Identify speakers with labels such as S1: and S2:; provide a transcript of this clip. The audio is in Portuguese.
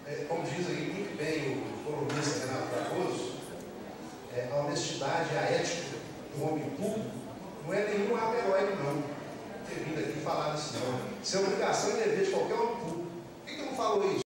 S1: como diz aí muito bem o colunista Renato Cardoso, a honestidade, a ética do homem público não é nenhum ato heróico, não. Ter vindo aqui falar assim, não. Isso é obrigação e dever de qualquer homem público. Por que não falou isso?